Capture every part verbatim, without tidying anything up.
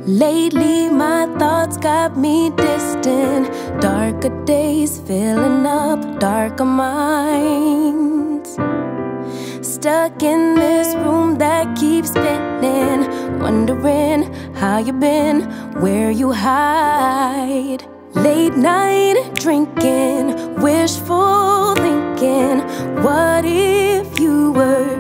Lately my thoughts got me distant. Darker days filling up darker minds. Stuck in this room that keeps spinning, wondering how you been, where you hide. Late night drinking, wishful thinking, what if you were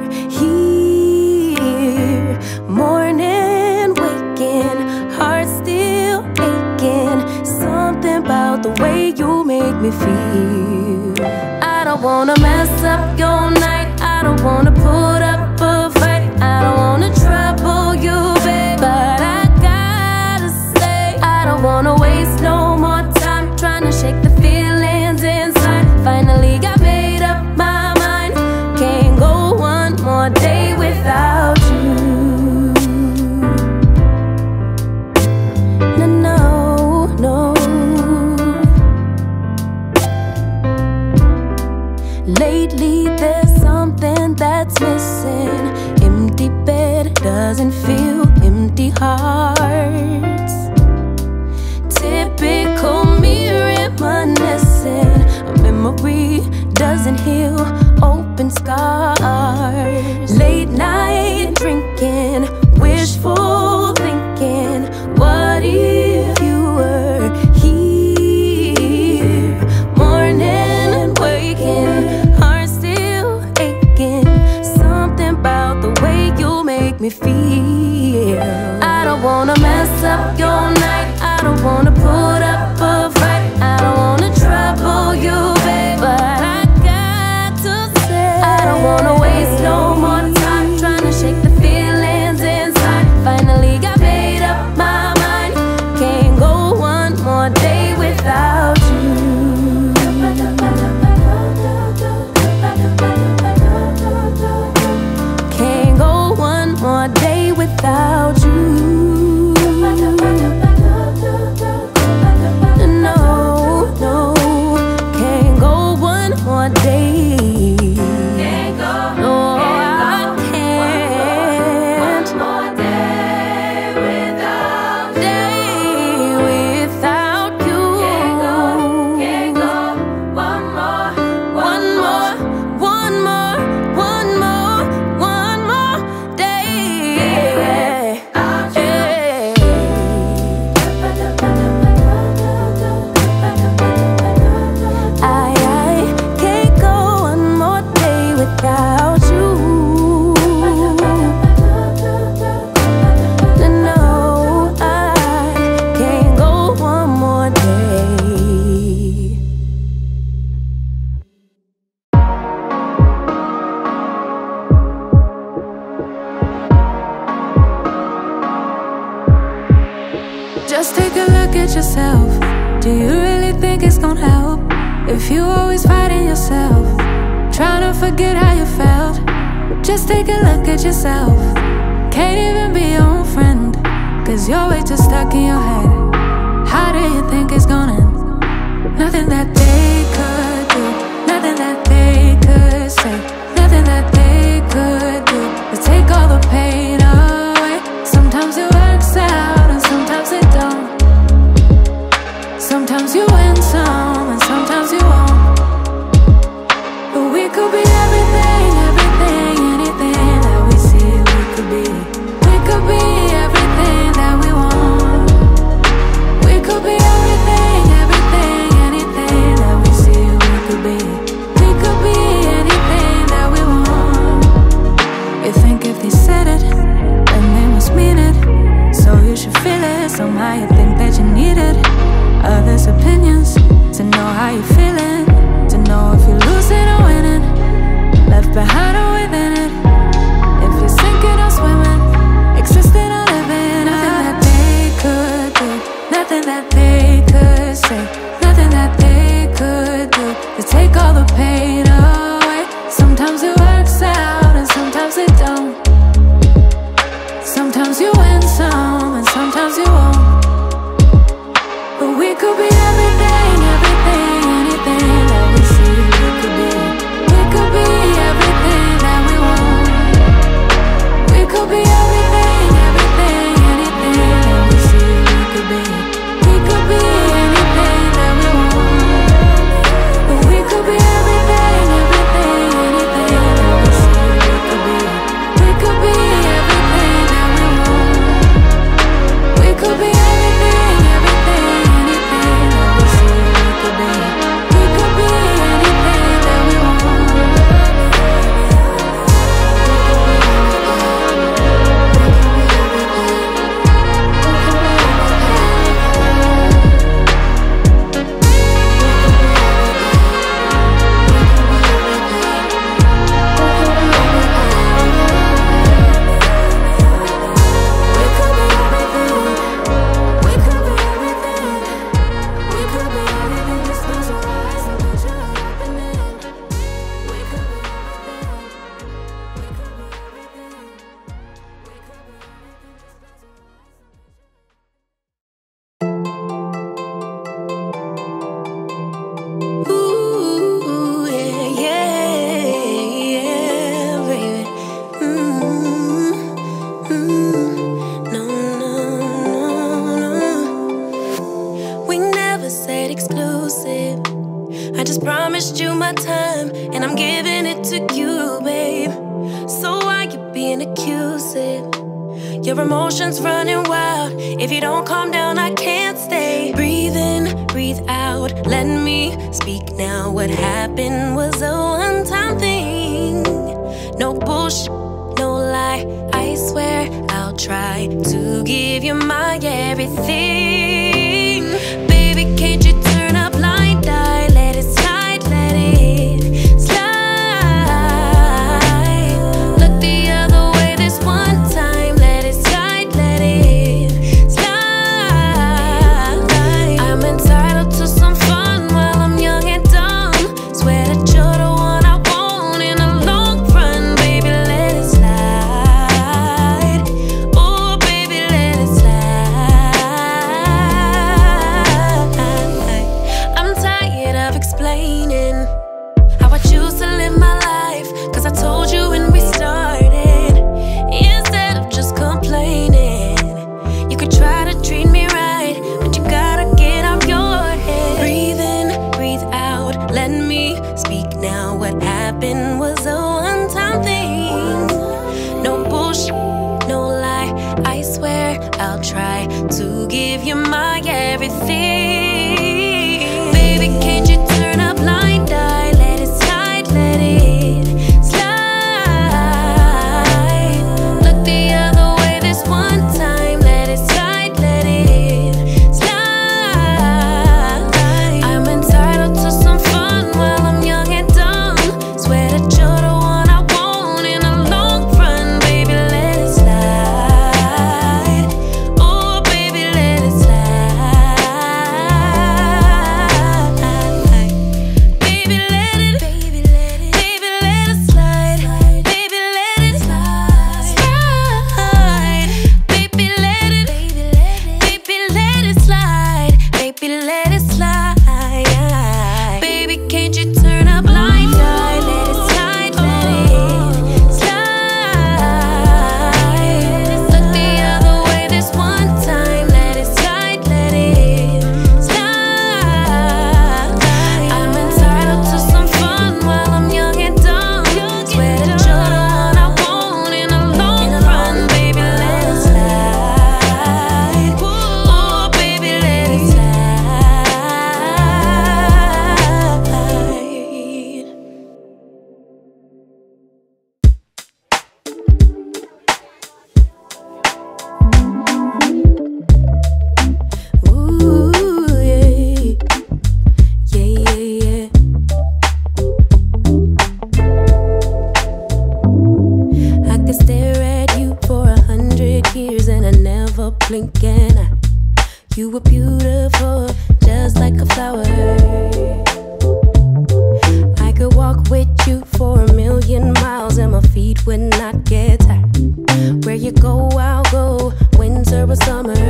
here? Morning waking, heart still aching. Something about the way you make me feel. I don't wanna mess up your night, I don't wanna put up a fight, I don't wanna trouble you, babe, but I gotta say, I don't wanna waste no more time trying to shake the feelings inside. Finally got made up my mind, can't go one more day without you. No, no, no. Lately there's something that's missing. Empty bed doesn't feel empty hearts. Typical me reminiscing. A memory doesn't heal open scars. Late night drinking, wishful thinking, what if you were here? Morning waking, heart still aching. Something about the way you make me feel. I don't wanna mess up your night, I don't wanna put up a fight, I don't wanna trouble you, babe, but I got to say, I don't wanna waste no more time trying to shake the feelings inside. Finally got made up my mind, can't go one more day without you. Can't go one more day without you. No, no, can't go one more day. Can't go, No, can't I go can't. one more day without you. Day without you. Can't go, can't go one more, One more, one more, one more, one more day. without you. I, I can't go one more day without you. No, I can't go one more day. Just take a look at yourself. Do you really think it's gonna help if you always fighting yourself, trying to forget how you felt? Just take a look at yourself. Can't even be your own friend, cause you're way too stuck in your head. How do you think it's gonna end? Nothing that they could do, nothing that they could say, nothing that they could do to take all the pain away. Sometimes it works out and sometimes it don't. Sometimes you win some and sometimes you won't. But we could be everything, everything, anything that we see we could be. We could be everything that we want. We could be everything, everything, anything that we see we could be. We could be anything that being accusing. Your emotions running wild. If you don't calm down, I can't stay. Breathe in, breathe out. Let me speak now. What happened was a one-time thing. No bullshit, no lie. I swear I'll try to give you my everything. Baby, can't you turn a blind eye? Let it slide, let it slide. Look the other way this one time. Let it slide, let it slide. I'm entitled to some fun while I'm young and dumb. Swear that you're the one I want in the long run. Baby, let it slide. Oh, baby, let it slide. I'm tired of explaining how I choose to live my life, 'cause I told you when we started, instead of just complaining, you could try to treat me right, but you gotta get out your head. Breathe in, breathe out, let me speak now. What happened was a one-time thing. No bullshit, no lie. I swear I'll try to give you my everything. Baby, can't you turn a blind eye? Let it slide, let it slide. Look the other way this one time. Let it slide, let it slide. I'm entitled to some fun while I'm young and dumb. Swear that you're the one I want in the long run. Baby, let it slide. Oh, baby, let it slide. Baby, let it, baby, let it, baby, let it slide. Baby, let it slide. Baby, let it, baby, let it slide. Baby, let it slide. Baby, can't you turn a blind eye? Let it slide, let it slide. Look the other way this one time. Let it slide, let it slide. I'm entitled to some fun while I'm young and dumb. Swear that you're the one I want in the long run. Baby, let it slide. Oh, baby, let it slide. Ooh, yeah. Yeah, yeah, yeah. I could stare at you for a hundred years and I never blink an eye. You were beautiful, just like a flower. I could walk with you for a million miles and my feet would not get tired. Where you go, I'll go, winter or summer.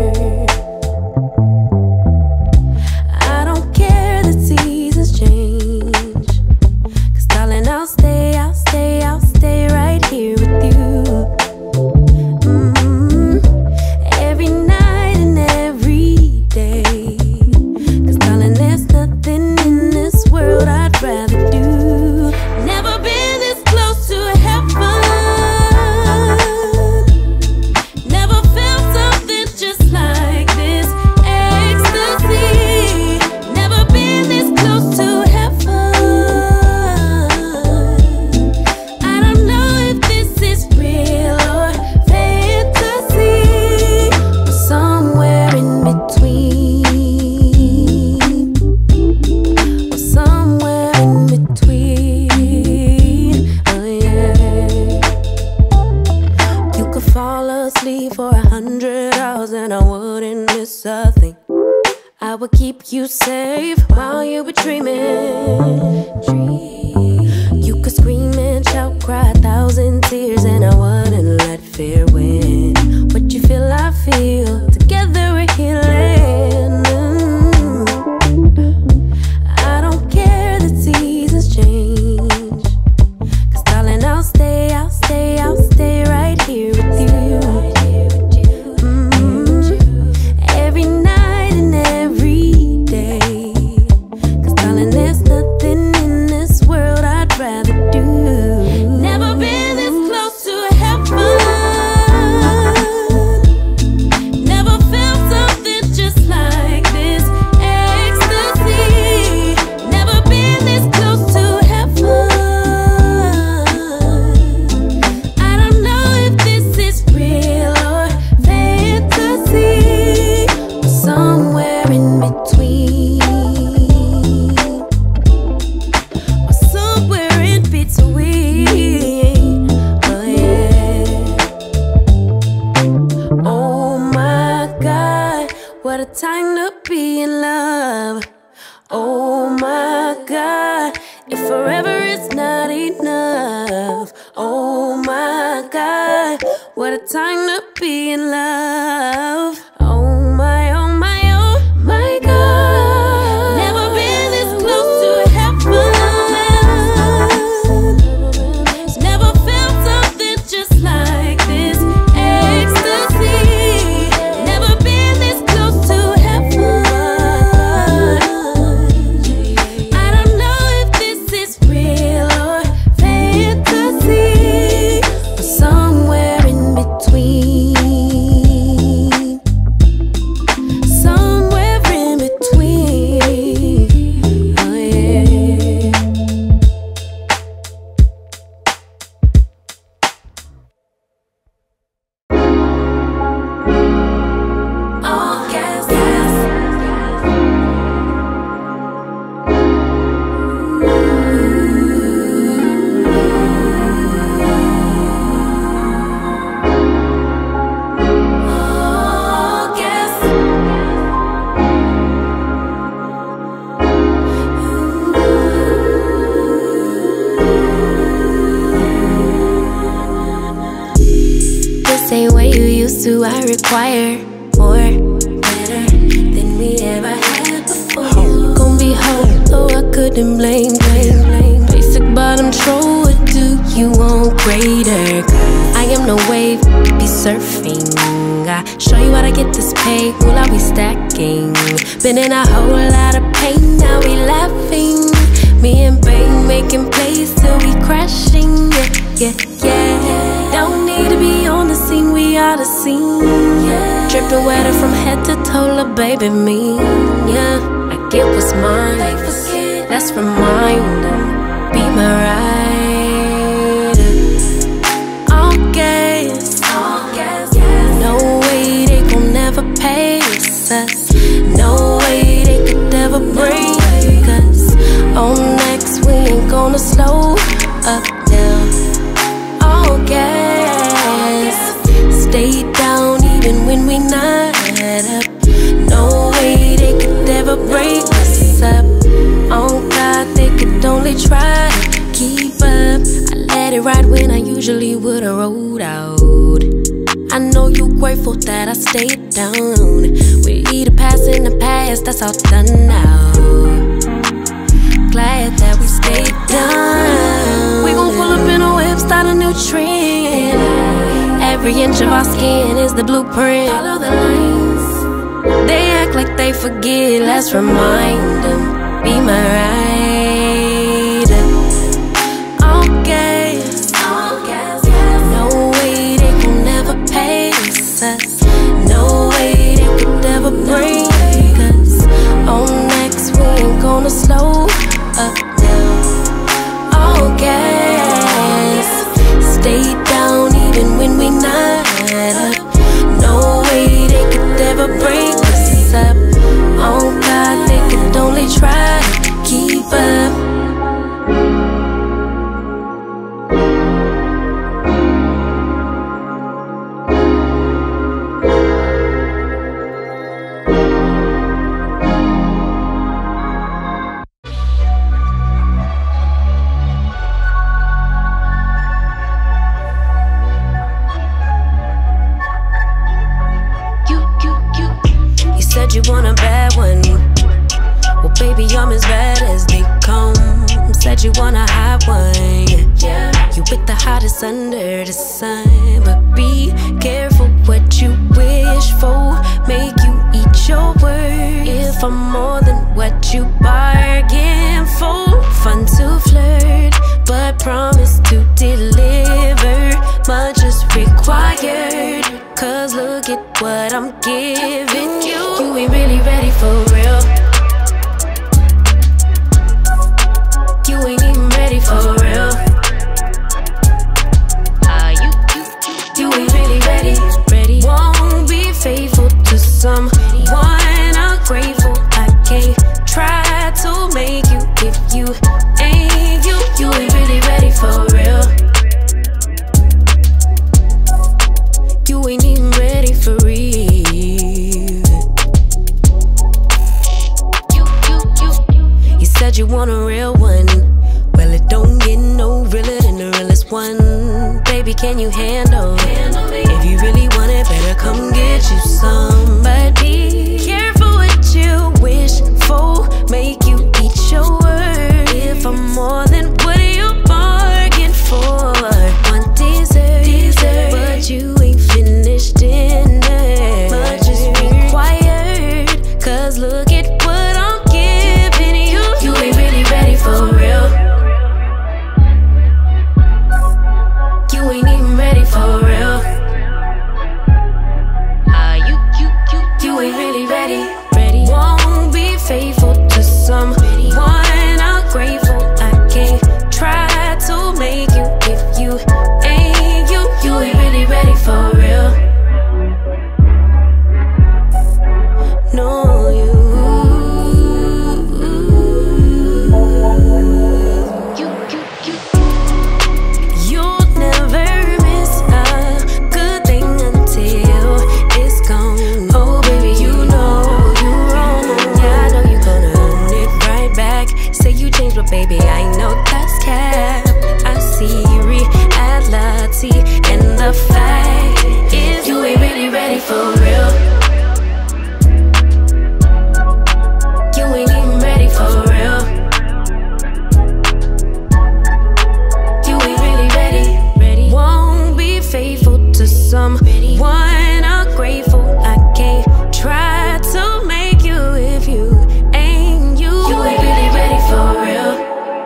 I don't care that seasons change, 'cause darling, I'll stay, I'll stay, I'll stay right here with you. Mm, every night and every day, 'cause darling, there's nothing in this world I'd rather do. Never been this close to heaven. Never felt something just like this ecstasy. Never been this close to heaven. I don't know if this is real or fantasy, or somewhere in between, or somewhere in between. Oh yeah. You could fall asleep for a hundred hours and I wouldn't miss a thing. I would keep you safe while you were dreaming. You could scream and shout, cry a thousand tears, and I wouldn't let fear win. What you feel, I feel. Together we're healing. I don't care that seasons change, 'cause darling, I'll stay, I'll stay, I'll stay right here with you. Mm, every night and every day, 'cause darling, there's nothing in this world I'd rather do. Never been this close to God, what a time to be in love. Oh my, oh my, oh my God, never been this close to heaven. Never felt something just like this ecstasy. Never been this close to heaven. I don't know if this is real or fantasy, but somewhere in between, somewhere in between, oh yeah. Oh yes, yes. Oh yes. This ain't what you used to. I require more, better than we ever had before. Gon' be home, though I couldn't blame, blame, blame. Basic bottom troll, what do you want greater? I am no wave, be surfing. I show you how to get this pay, will I be stacking? Been in a whole lot of pain, now we laughing. Me and Bang making plays till we crashing, yeah, yeah, yeah. Don't need to be on the scene, we are the scene. Dripping wetter from head to toe, lil' baby me, yeah. I get what's mine, let's remind them, be my rider. All gas, no way they gon' never pace us. No way they could ever break us. On next, we ain't gonna slow up now. All gas, stay down even when we not up. No way they could ever break us up. Oh God, they could only try to keep up. I let it ride when I usually would've rolled out. I know you grateful that I stayed down. We either pass in the past, that's all done now. Glad that we stayed down. We gon' pull up in a whip, start a new trend. Every inch of our skin is the blueprint. Follow the lines. They act like they forget, let's remind them, be my rider. All gas, no way they can never pace us. No way they could ever break us. On next, we ain't gonna slow up now. All gas, stay down even when we not up. No way they could ever break us up. Oh God, they could only try to keep up. You want a bad one? Well, baby, I'm as bad as they come. Said you want a hot one, yeah. You with the hottest under the sun. But be careful what you wish for. Make you eat your words. If I'm more than what you bargain for. Fun to flirt, but promise to deliver. Much is required, cause look at what I'm giving you. You ain't really ready for real. You ain't even ready for real. Ah, uh, you, you, you ain't really ready, ready. Won't be faithful to someone ungrateful. I can't try to make you if you ain't you. You ain't really ready for real. You ain't even ready for real. You, you, you, you said you want a real one. Well, it don't get no realer than the realest one. baby, can you handle it? If you really want it, better come get you some. But be careful what you wish for, make you eat your word. If I'm more than what you bargained for, one dessert, dessert, but you ain't finished dinner. Much is required, cause look at what I'm giving you. You ain't really ready for real. You ain't even ready for real. Ah, uh, you, you, you, you ain't really ready. Ready. Won't be faithful to someone ungrateful. I can't try to make you if you ain't you. You ain't really ready for real. No, you. You, you, you. You'll never miss a good thing until it's gone. Oh, baby, you know you're wrong. Yeah, I know you're gonna earn it right back. Say you changed, but baby, I know that's cap. I see reality, and the fact is you ain't really ready for real. You ain't even ready for real. You ain't really ready, ready. Won't be faithful to someone ungrateful. I can't try to make you if you ain't you. You ain't really ready for real.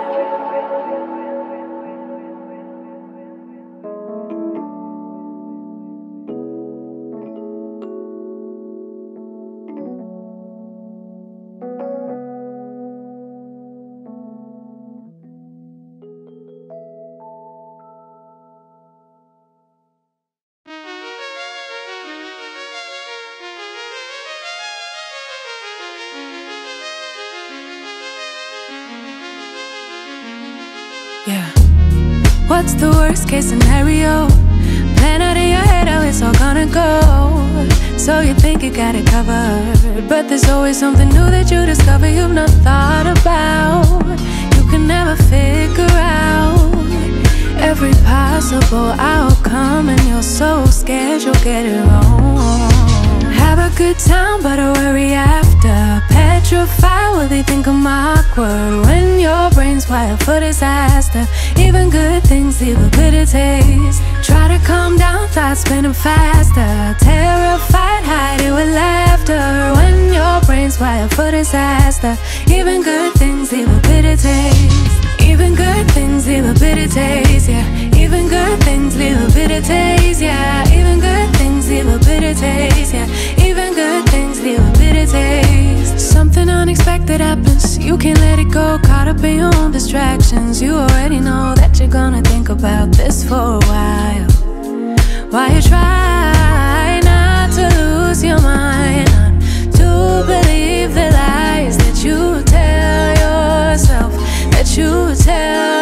Yeah. What's the worst case scenario? Plan out in your head how it's all gonna go. So you think you got it covered, but there's always something new that you discover you've not thought about. You can never figure out every possible outcome, and you're so scared you'll get it wrong. Have a good time, but a worry after. Petrified, will they think I'm awkward? When your brain's wired for disaster, even good things leave a bitter taste. Try to calm down, thoughts spinning faster. Terrified, hide it with laughter. When your brain's wired for disaster, even good things leave a bitter taste. Even good things leave a bitter taste, yeah. Even good things leave a bitter taste, yeah. Even good things leave a bitter taste, yeah. Even good things leave a bitter taste. Something unexpected happens, you can't let it go. Caught up in your own distractions, you already know that you're gonna think about this for a while. While you try not to lose your mind, to believe the lies that you tell yourself, that you tell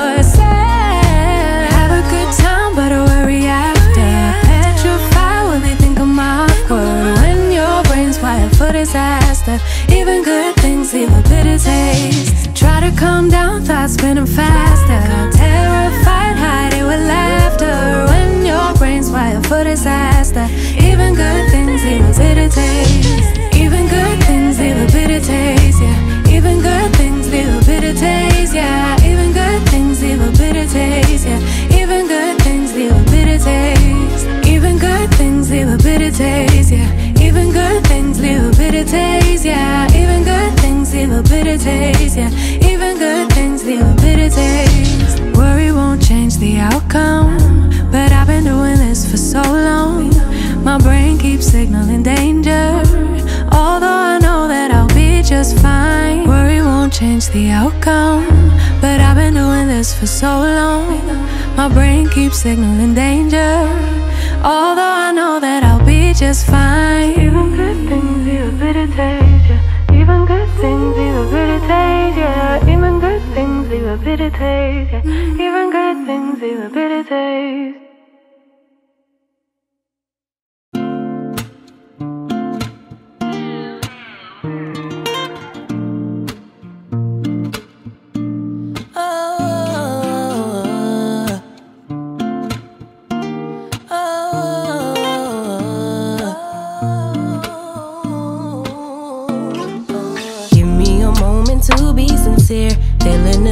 yourself. Have a good time, but a worry after. Petrified, will they think I'm awkward? When your brain's wired for disaster, even good things leave a bitter taste. Try to calm down, thoughts spinning faster. Terrified, hide it with laughter. When your brain's wired for disaster, even good things leave a bitter taste. Even good things leave a bitter taste, yeah. Even good things leave a bitter taste, yeah. Even good things leave a bitter taste, yeah. Even good things leave a bitter taste. Even good things leave a bitter taste, yeah. Even good things leave a bitter taste, yeah. Even good things leave a bitter taste, yeah. Even good things leave a bitter taste. Worry won't change the outcome, but I've been doing this for so long. My brain keeps signaling danger, although I know that I'll be just fine. Worry won't change the outcome, but I've been doing this for so long. My brain keeps signaling danger, although I know that I'll be just fine. Even good things leave a bitter taste, yeah. Even good things leave a bitter taste, yeah. Even good things leave a bitter taste, yeah. Even good things leave a bitter taste.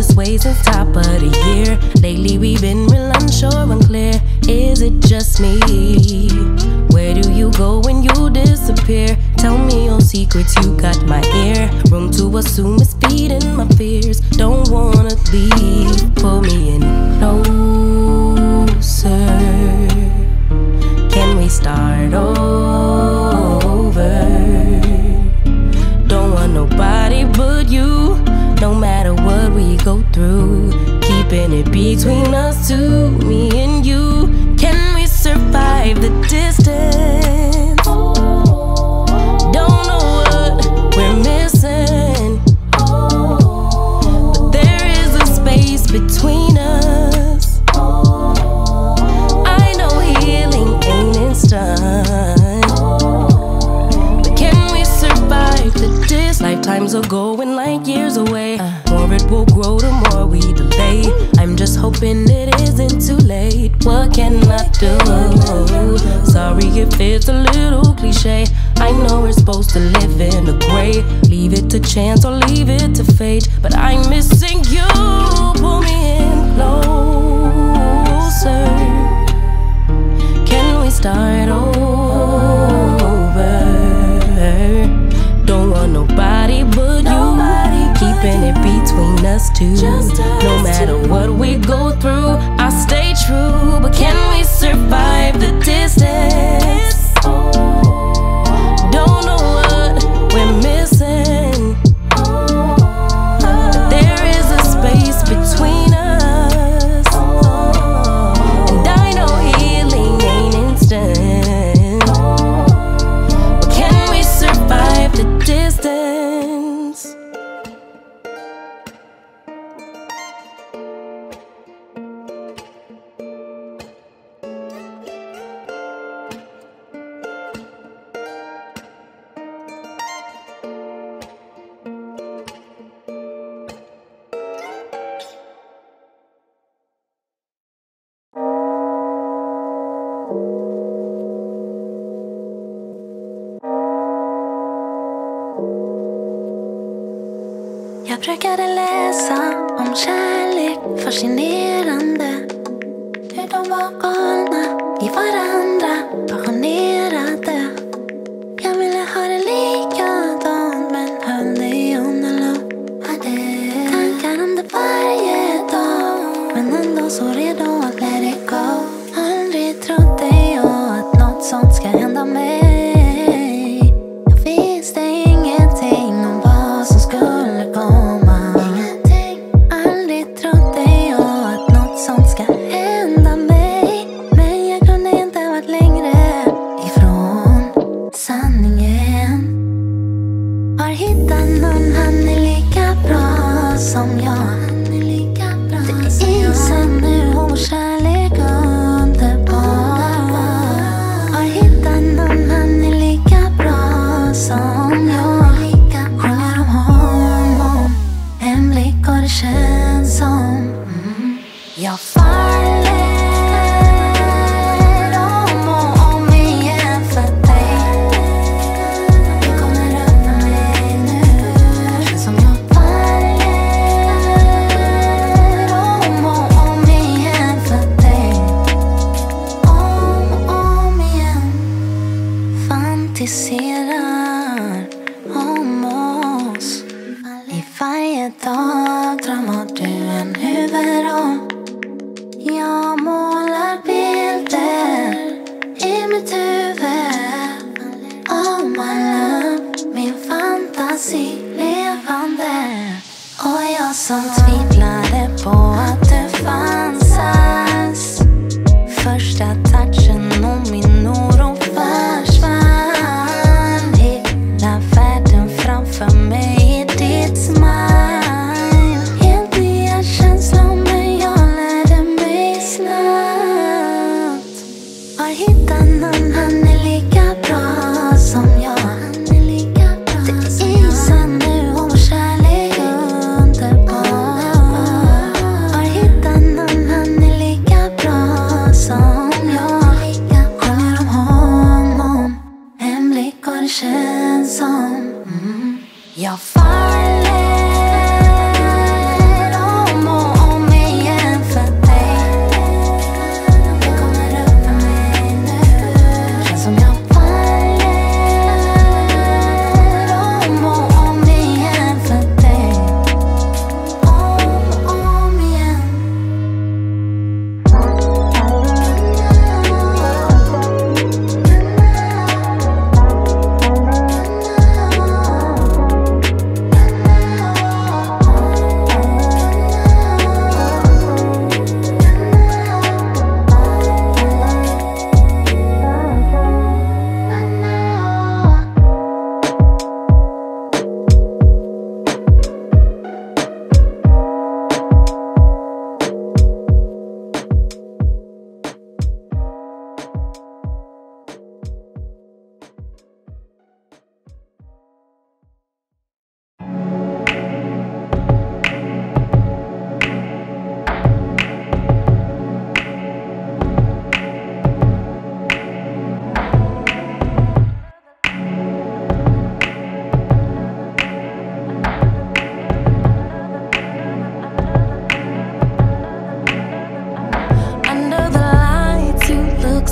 this way since top of the year. Lately we've been real unsure, unclear. Is it just me? Where do you go when you disappear? Tell me your secrets, you got my ear. Room to assume it's feeding my fears. Don't wanna leave, pull me in closer. Can we start over? Don't want nobody but you. No matter what we go through, keeping it between us two, me and you. Can we survive the distance? Don't know what we're missing, but there is a space between us. I know healing ain't instant, but can we survive the distance? Lifetimes are going like years away. More it will grow the more we delay. I'm just hoping it isn't too late. What can I do? Sorry if it's a little cliche. I know we're supposed to live in the gray. Leave it to chance or leave it to fate, but I'm missing you. Pull me in closer. Can we start over? Don't want nobody but you. Keeping it between us two. No matter what we go through, I stay true. But can we survive the distance? Don't know what we're missing, but there is a space between us. And I know healing ain't instant, but can we survive the distance? Jag brukade läsa om kärlek, fascinerande. Hur de var galna i varandra, passionerade. Jag ville ha det likadant, men höll det under lupp. Tankar om det varje dag, men ändå så redo att let it go. Aldrig trodde jag att något sånt ska hända mig. Jag visste ingenting om vad som skulle komma. Aldrig trodde jag att något sånt ska hända mig. Men jag kunde inte varit längre ifrån sanningen. Har hittat någon, han är lika bra som jag. Det är isen nu, och kärlek underbar. Har hittat någon, han är lika bra som jag. Sjunger om honom, en blick och det känns som mm. Jag faller om och om igen för dig. Du kommer öppna mig nu. Som jag faller om och om igen för dig. Om och om igen. Fantiserar om oss. I varje dag drömmer du en huvudroll. Jag målar bilder i mitt huvud. Oh my love, min fantasi levande. Och jag som tvivlade på att du fanns alls. Första touchen och min oro försvann. Hela världen framför mig i ditt smile. Helt nya känslor, men jag lärde mig snabbt. Har hittat någon, han är lika bra som jag. Det är isen nu, och kärlek underbar. Har hittat någon, han är lika bra som jag. Sjunger om honom, en blick och det känns som mm. Jag faller om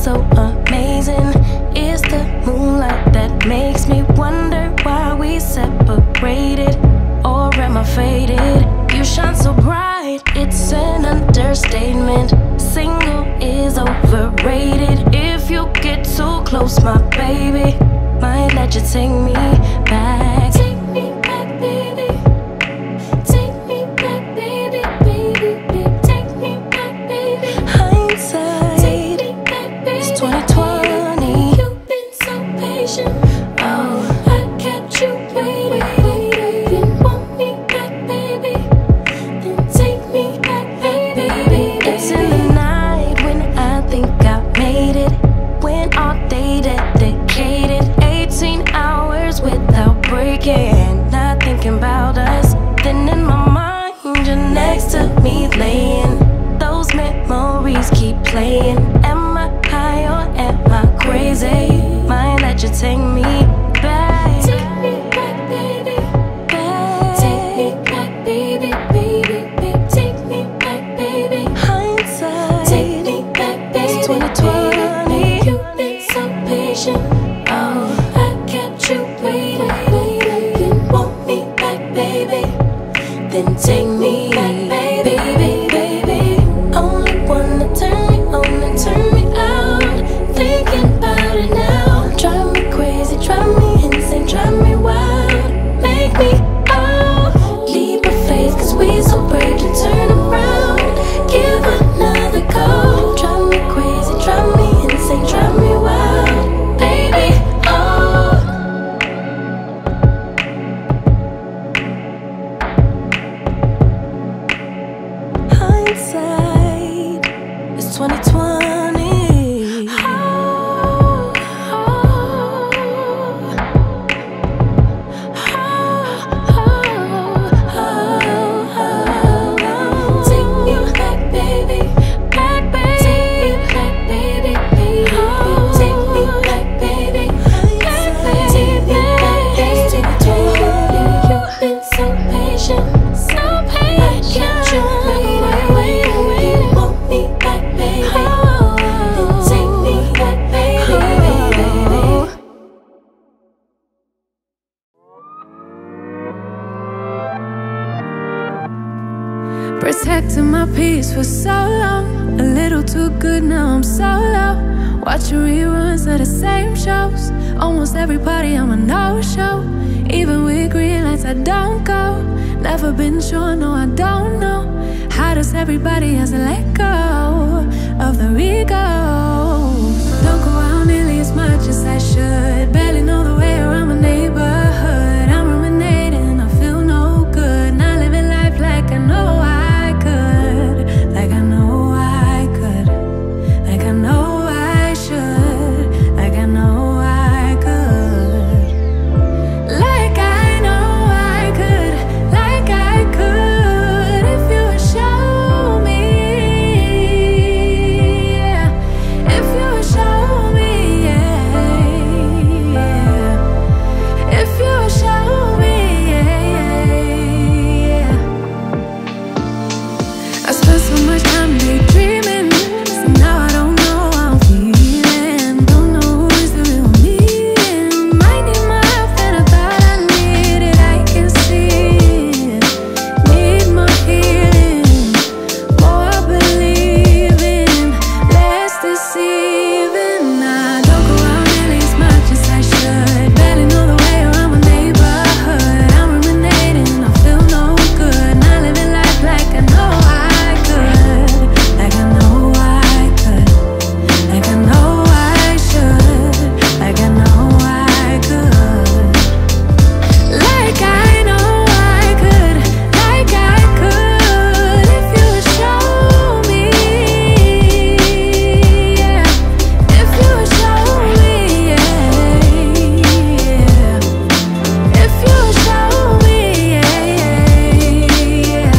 so amazing. It's the moonlight that makes me wonder why we separated. Or am I faded? You shine so bright, it's an understatement. Single is overrated. If you get too close, my baby, might let you take me back. Take me back, baby. Take me back, baby, baby, baby. Take me back, baby. Hindsight, take me back, baby. It's twenty twenty. You've been so patient. Oh, I kept you waiting. You want me back, baby? Then take me back, baby. It's in the night when I think I made it. When all day dedicated, eighteen hours without breaking, not thinking about us. Then in my mind, you're next to me laying. Those memories keep playing. Am I high or am I crazy? Might let you take me back. Take me back, baby. Back. Take me back, baby, baby, baby. Take me back, baby. Hindsight, take me back, baby. It's twenty twenty. You've been so patient. Oh, I kept you waiting. You want me back, baby? Then take me back, baby, baby. Only wanna turn me on and turn me out. Thinking about it now. Drive me crazy, drive me insane, drive me wild. Make me oh, leap of faith, cause we so brave to turn around. Give another go. Drive me crazy, drive me insane, drive me wild. Baby, oh. Hindsight, it's twenty twenty. Oh, oh, oh, oh, oh. Take me back, baby. Back, baby. Take me back, baby, baby. Take me back, baby. Back, baby. Take me back, baby. You've been so patient, so patient. I kept you waiting, waiting, waiting. Want me back, baby? Then take me back, baby, baby. Protecting my peace for so long, a little too good, now I'm so low. Watching reruns of the same shows. Almost every party I'm a no-show. Even with green lights I don't go. Never been sure, no I don't know. How does everybody else let go of their egos? Don't go out nearly as much as I should. Barely know the way around my neighborhood. I'm ruminating, I feel no good. Not living life like I know I could. Like I know I could. Like I know I should. Like I know I could. Like I know I could. Like I could. If you would show me, yeah. If you would show me, yeah, yeah. If you would show me, yeah, yeah. I spent so much time daydreaming, so now I don't know how I'm feeling. Don't know who is the real me. Might need my help than I thought I needed. I can see it. Need more healing, more believing, less deceiving. I don't go out nearly as much as I should. Barely know the way around my neighborhood. I'm ruminating, I feel no good. Not living life like I know I could. Like I know I could. Like I know I should. Like I know I could. Like I know I could. Like I could. If you would show me, yeah. If you would show me, yeah, yeah. If you would show me, yeah, yeah,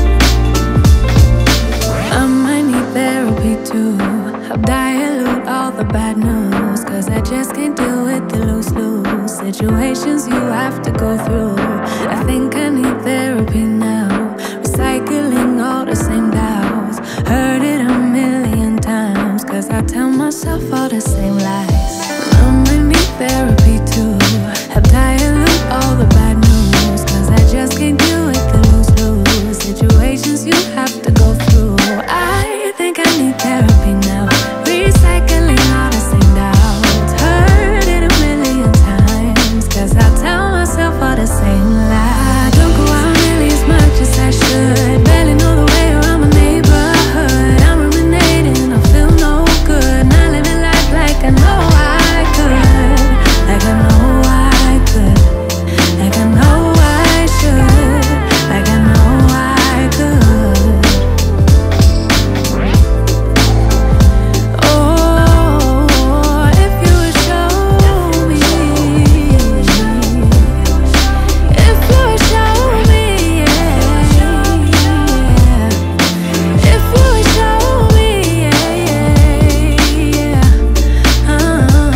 yeah. I might need therapy too. Help dilute all the bad news, cause I just can't deal with the lose-lose situations you have to go through. I think I need therapy now. Recycling all the same doubts. Heard it a million times, cause Cause I tell myself all the same lies. I might need therapy too. Have dilute all the bad news. Cause I just can't deal with the lose-lose situations you have to go through. I think I need therapy now. Recycling all the same doubts. Heard it a million times. Cause I tell myself all the same lies. I don't go out nearly as much as I should. Barely know the way around my neighborhood. I'm ruminating, I feel no good. Not living life like I know I could. Like I know I could. Like I know I should. Like I know I could. Oh, if you would show me. If you would show me, yeah. If you would show me, yeah, yeah. Uh-huh.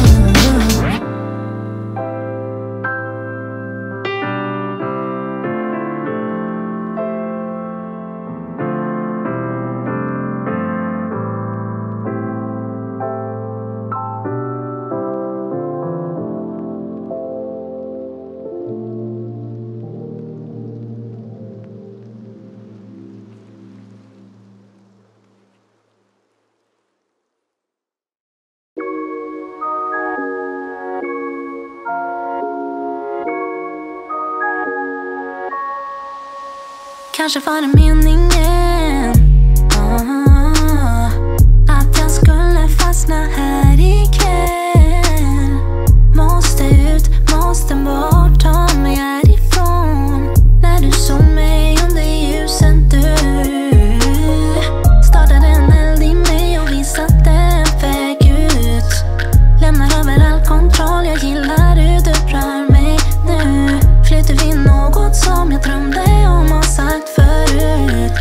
Kanske var det meningen ah, att jag skulle fastna här ikväll. Måste ut, måste bort, ta mig härifrån. När du såg mig under ljusen, du startade en eld i mig och visade en väg ut. Lämnar över all kontroll, jag gillar hur du rör mig nu. Flyter vi något som jag drömde om och sagt förut.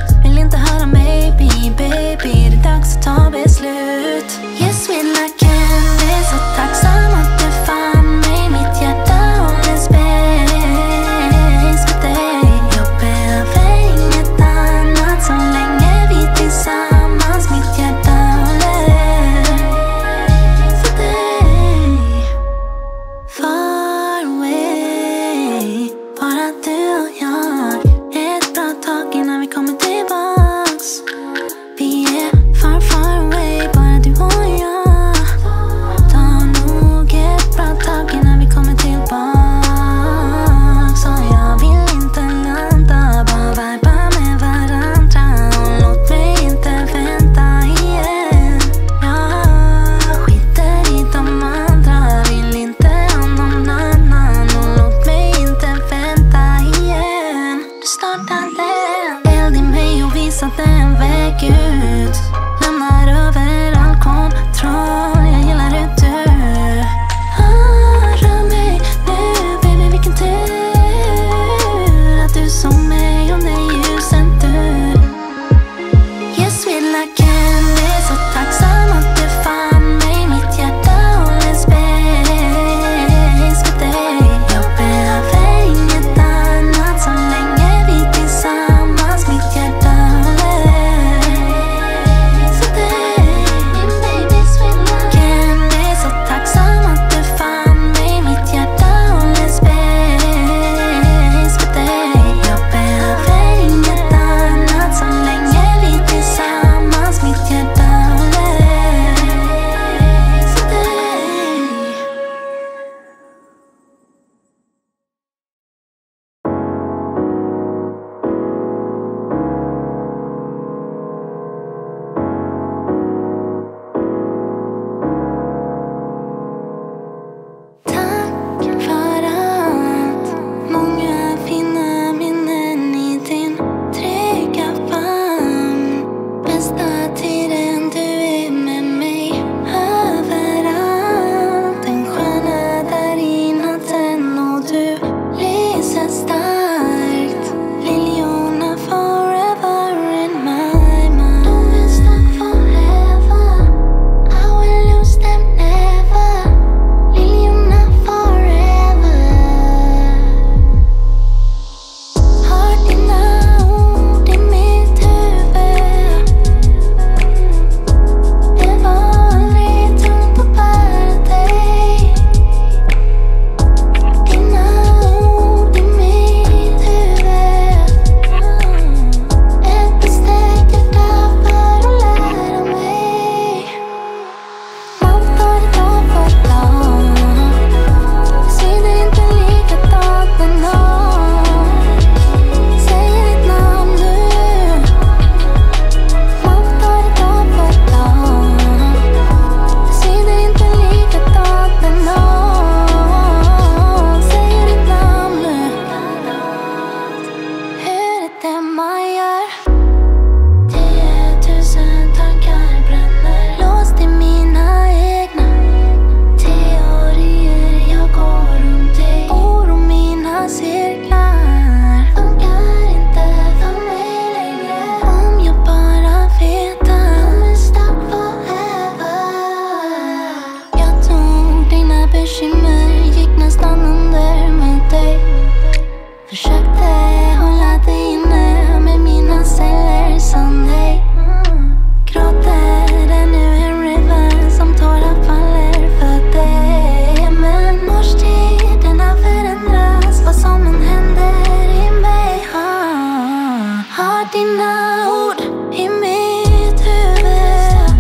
Försökte hålla dig inne med mina celler som dig. Gråter det nu en river som tårar faller för dig. Men årstiderna förändras, vad som än händer i mig. Har dina ord i mitt huvud.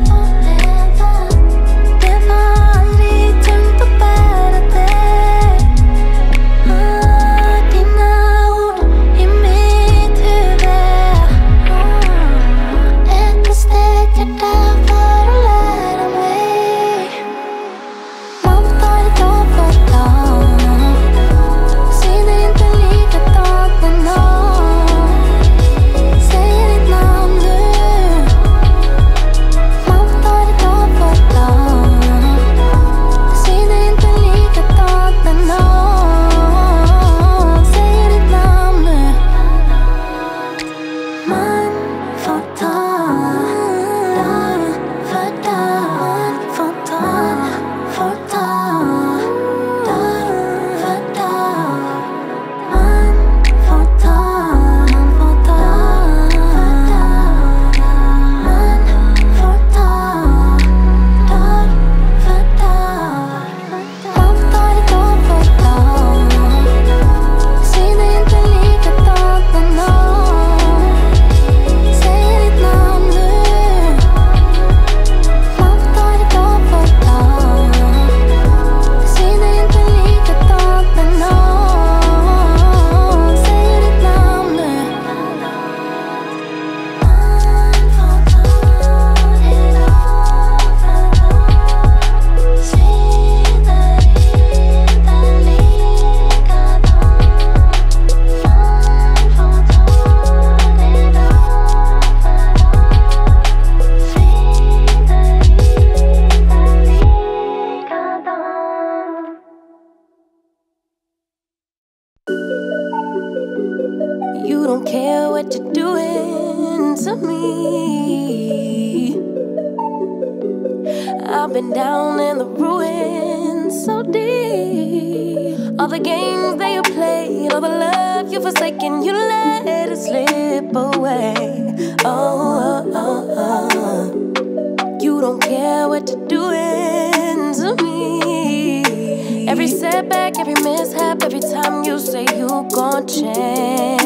Det var aldrig tungt att bära dig. Har dina ord i mitt huvud. Ett steg hjärta för att lära mig. Man tar det dag för dag. Syner inte likadant ändå. Säger ditt namn nu. Man tar det dag för dag. Syner inte likadant ändå. Säger ditt namn nu. Man får ta dag för dag. Får ta, får ta dag för dag. Man får ta, man får ta för dag. Man får ta dag för dag. Man tar det dag för dag. Syner inte likadant ändå. Säger ditt namn nu. Man tar det dag för dag. Syner inte likadant ändå. Säger ditt namn nu. Man får ta det dag för dag. Syner inte likadant. Man får ta det dag You don't care what you're doing to me. I've been down in the ruins so deep. All the games that you played, all the love you forsaken, you let it slip away. Oh, oh, oh, oh. You don't care what you're doing to me. Every setback, every mishap, every time you say you gon' change.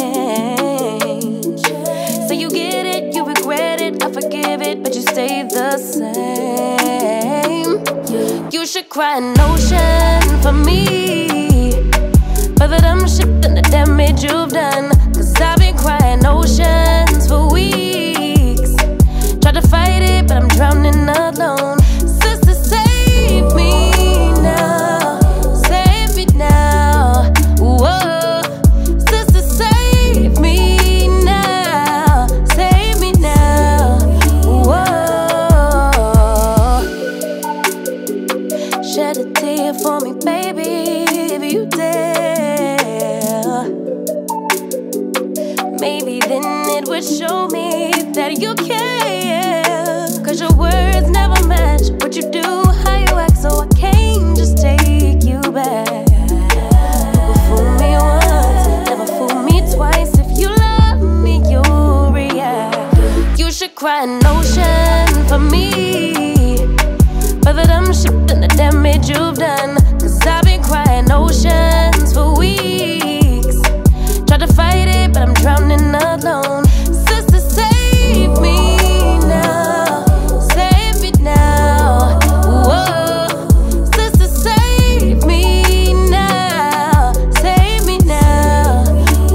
Say you get it, you regret it, I forgive it, but you stay the same. You should cry an ocean for me, for the dumb shit and the damage you've done. Cause I've been crying oceans for weeks. Tried to fight it, but I'm drowning alone. Sister, save me now. Save me now. Whoa. Sister, save me now. Save me now. Whoa. Shed a tear for me, baby, if you dare. Maybe then it would show me that you care. Cause your words never match what you do, how you act, so I can't just take you back. Never fool me once, never fool me twice. If you love me, you'll react. You should cry an ocean for me, for the dumb shit and the damage you've done. Cause I've been crying oceans for weeks. Tried to fight it, but I'm drowning alone. Sister, save me now. Save me now. Whoa. Sister, save me now. Save me now.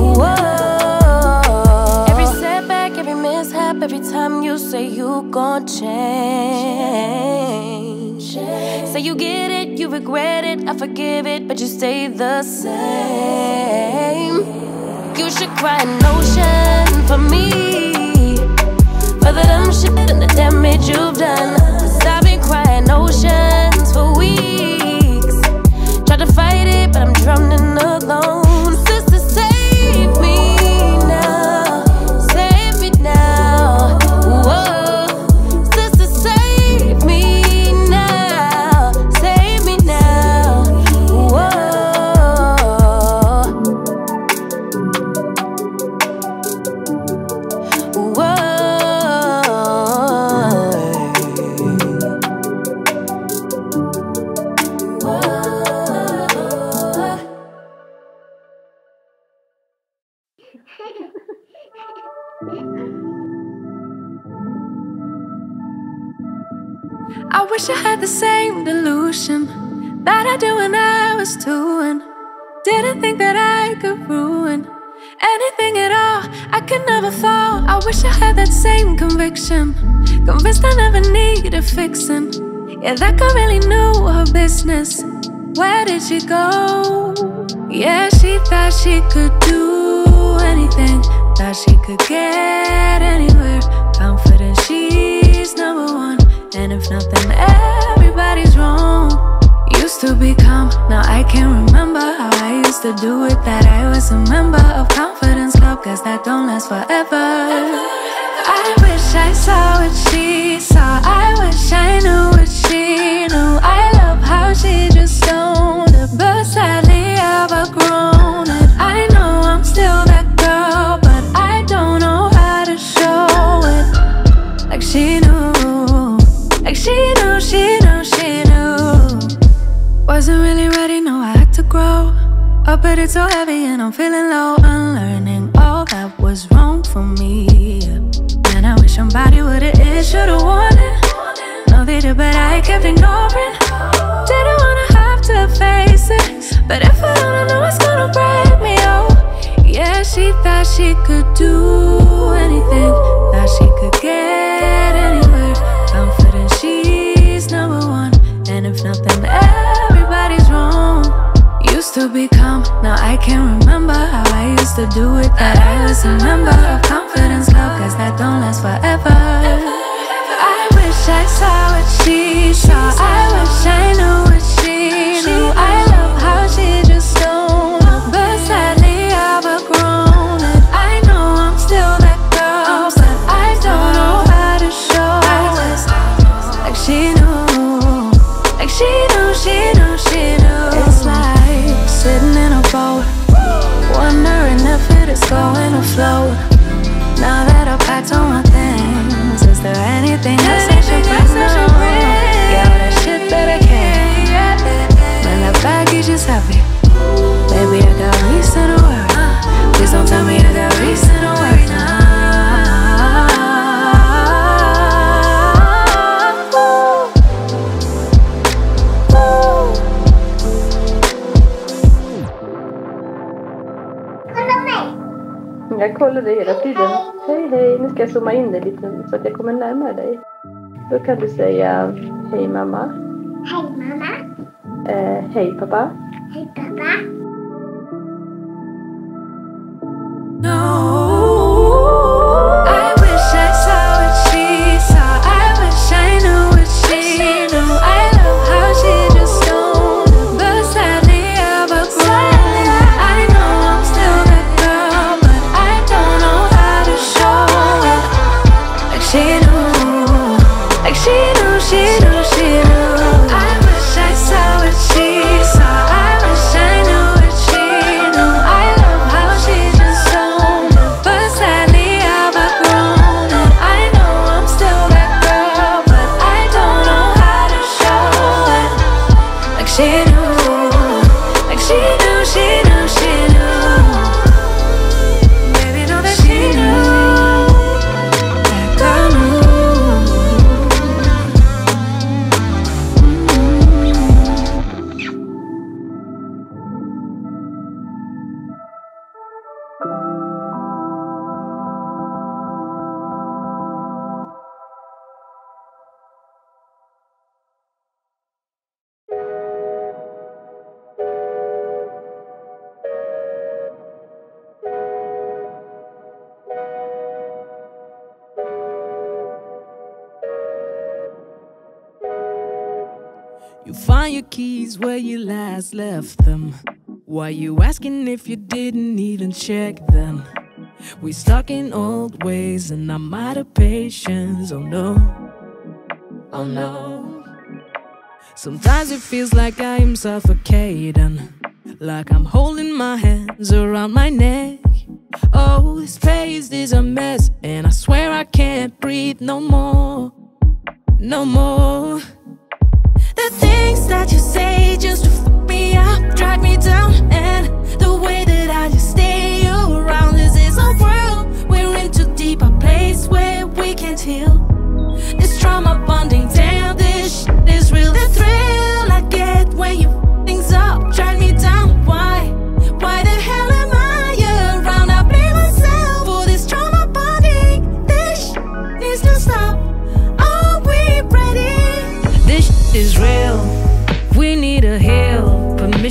Whoa. Every setback, every mishap, every time you say you gon' change. Say you get it, you regret it, I forgive it, but you stay the same. You should cry an ocean for me, for the dumb shit and the damage you've done. Cause I've been crying oceans for weeks. Tried to fight it, but I'm drowning alone. Sister, save me now. Save me now. Whoa. Sister, save me now. Save me now. Whoa. wish I had the same delusion that I do when I was two, and didn't think that I could ruin anything at all. I could never fall. I wish I had that same conviction, convinced I never needed fixing. Yeah, that girl really knew her business. Where did she go? Yeah, she thought she could do anything, thought she could get anywhere. Confident she's number one, and if nothing, everybody's wrong. Used to be calm, now I can't remember how I used to do it. That I was a member of Confidence Club, cause that don't last forever. I wish I saw what she saw, I wish I knew what she knew. I love how she just owned it, but sadly I've outgrown it. I know I'm still that girl, but I don't know how to show it. Like she knew, like she knew, she knew, she knew. Wasn't really ready, no, I had to grow up, but it's so heavy and I'm feeling low. Unlearning all that was wrong for me, and I wish somebody would've it, should've warned it. No, they did, but I kept ignoring. Didn't wanna have to face it, but if I don't, I know it's gonna break me, oh. Yeah, she thought she could do anything, thought she could get anywhere. Confident she's number one, and if nothing, everybody's wrong. Used to be calm, now I can't remember how I used to do it. That I was a member of Confidence Club, cause that don't last forever. I wish I saw what she saw, I wish I knew what she knew. I love how she just owned it, but sadly I've outgrown it. I know I'm still that girl, but I don't know how to show it. Like she knew, like she knew, she knew, she knew. It's like sitting in a boat, wondering if it is going to float. Now that I've packed all my things, is there anything else I should bring? Yeah, all that shit that I can't. Man, that baggage is heavy. Baby, I got reason to worry. Please don't tell me I got reason to worry now. Jag kollar dig hela tiden. Hej, hej. Nu ska jag zooma in dig lite så att jag kommer närmare dig. Då kan du säga hej mamma. Hej mamma. Eh, hej pappa. Hej pappa. No. I wish I saw what she saw, I wish I knew what she knew. I love how she just owned it, but sadly I've outgrown it. I know I'm still that girl, but I don't know how to show it. Like she knew, like she knew, she knew, she knew. I wish I saw what she saw, I wish I knew what she knew. I love how she just owned it, but sadly I've outgrown it. I know I'm still that girl, but I don't know how to show it. Like she knew, like she knew, she knew, she knew. Baby, know that she knew, that girl knew. You find your keys where you last left them. Why you asking if you didn't even check them? We stuck in old ways and I'm out of patience. Oh no, oh no. Sometimes it feels like I am suffocating, like I'm holding my hands around my neck. Oh, this place is a mess, and I swear I can't breathe no more, no more. The things that you say just to fuck me up, drag me down, and the way that I just stay around. This is a world we're in too deep, a place where we can't heal. This trauma bonding, damn, this shit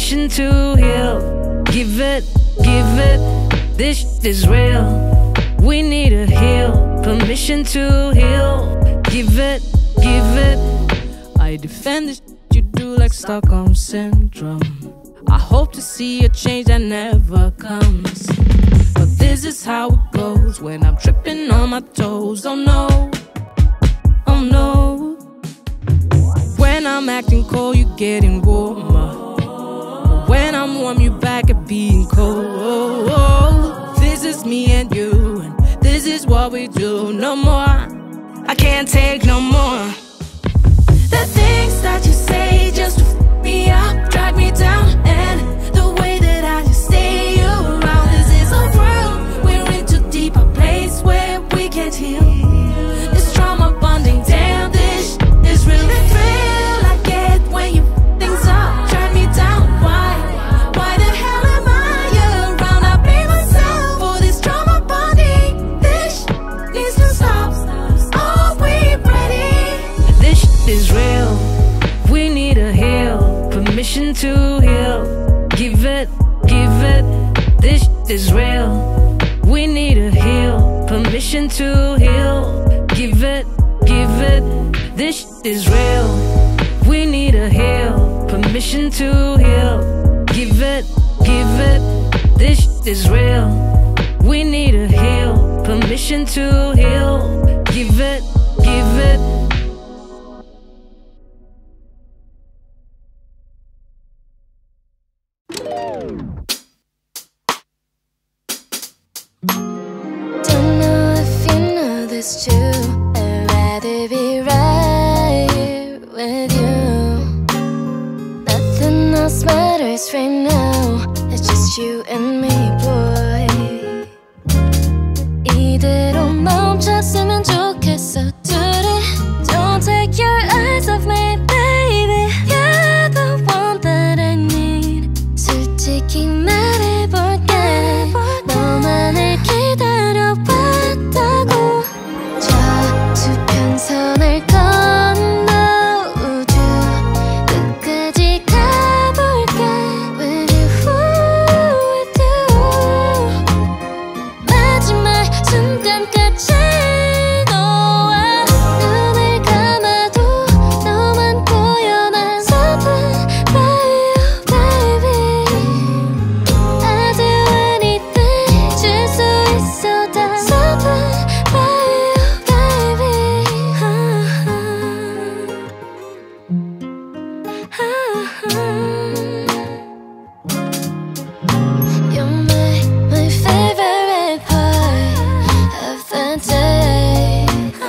permission to heal. Give it, give it, this shit is real. We need to heal, permission to heal. Give it, give it. I defend this shit you do like Stockholm Syndrome. I hope to see a change that never comes, but this is how it goes when I'm tripping on my toes. Oh no, oh no. When I'm acting cold, you're getting warmer. When I'm warm, you're back at being cold. This is me and you, and this is what we do. No more, I can't take no more. The things that you say just to f me up, drag me down, and the way that I just stay around. This is a world we're in too deep, a place where we can't heal. It's trauma bonding, damn, this is really thrill I get when you f things up, drag me down. Why, why the hell am I around? I blame myself for this trauma bonding. This needs to stop. Are we ready? This is real. We need to heal, permission to heal. Give it, give it. This is real. We need to heal, permission to heal. Give it, give it. This is real. We need to heal, permission to heal. Give it, give it. This is real. We need to heal, permission to heal. Give it, give it. Don't know if you know this too. I'd rather be right here with you. Nothing else matters right now. It's just you and me, boy. 이대로 멈췄으면 좋겠어, 둘이. Don't take your eyes off me, baby. You're the one that I need. 솔직히 말해볼게. 너만을 기다려봤다고. 저 수평선을 건너 우주 끝까지 가볼게. With you, with you. 마지막 순간까지 너와 눈을 감아도 너만 보여. 난 something by you, baby. I'd do anything 줄 수 있어. 다 something by you, baby. You're my, my favorite part of the day.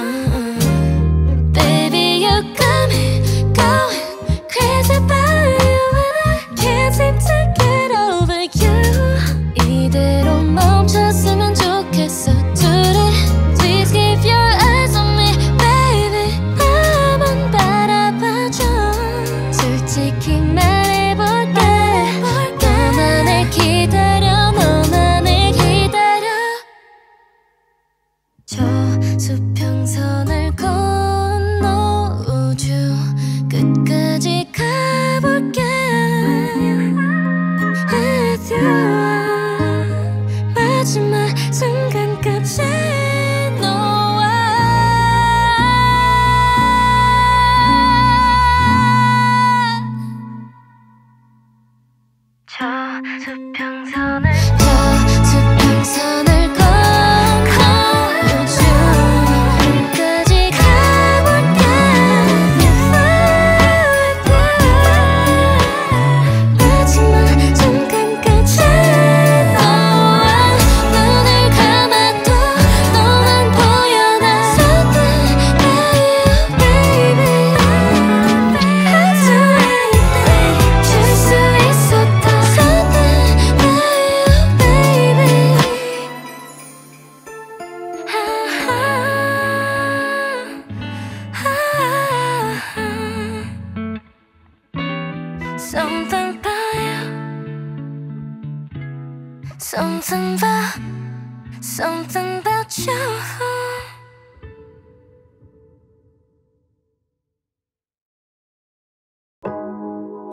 Baby, you got me going crazy about you, and I can't seem to get over you. 이대로 멈췄으면 좋겠어, 둘이. Please keep your eyes on me, baby. 나만 바라봐줘. 솔직히 말해볼게. 너만을 기다려, 너만을 기다려. 저 수평선을 건너 우주 끝까지 가볼게. With you. 마지막 순간까지 너와. 저 수평선을 저 수평선을 건너 우주 끝까지 가볼게. 마지막 순간까지 너와 눈을 감아도 너만 보여. 난 something by you, baby. I'd do anything 줄 수 있었다. Something by you, baby. Something by you. Something about, something about you.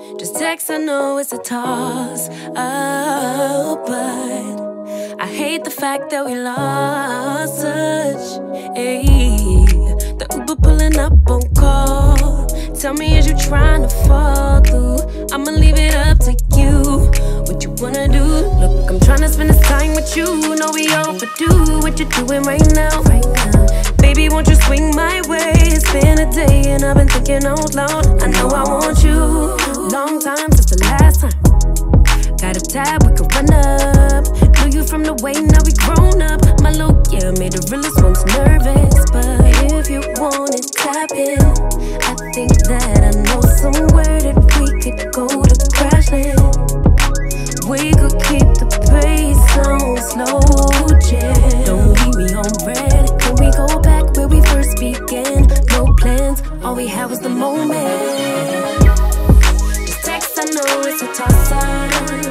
Just text, I know it's a toss up, but I hate the fact that we lost touch. Ayy, the Uber pulling up on call. Tell me, is you trying to fall through? I'ma leave it up to you. What you wanna do? Look, I'm trying to spend this time with you. Know we overdue. What you doing right now? Right now, baby, won't you swing my way? It's been a day and I've been thinking out loud. I know I want you. Long time since the last time. Got a tab, we could run up. Knew you from the way, now we grown up. My look, yeah, made the realest ones nervous. But if you want it, tap in. I think that I know somewhere that we could go to crash land. We could keep the pace on slow jam. Don't leave me on red. Can we go back where we first began? No plans, all we had was the moment. Just text, I know it's a toss-up.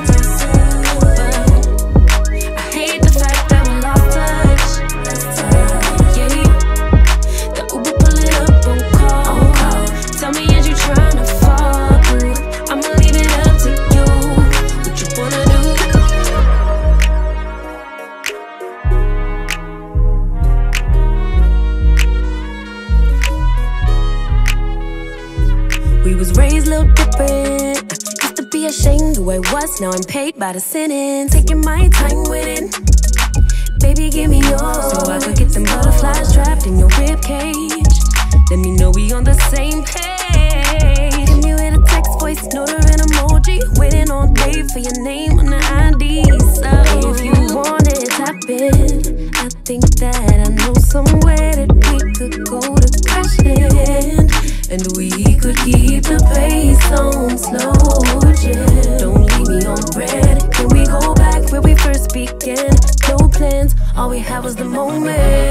We was raised a little different. I used to be ashamed who I was, now I'm paid by the sentence. Taking my time with it. Baby, give me yours, so I could get them butterflies trapped in your ribcage. Let me know we on the same page. Give me with a text, voice note or an emoji. Waiting all day for your name on the I D. So if you want it, tap in. I think that I know somewhere that we could go to crash land. And we could keep the pace on slow jam. Don't leave me on red. Can we go back where we first began? No plans, all we had was the moment.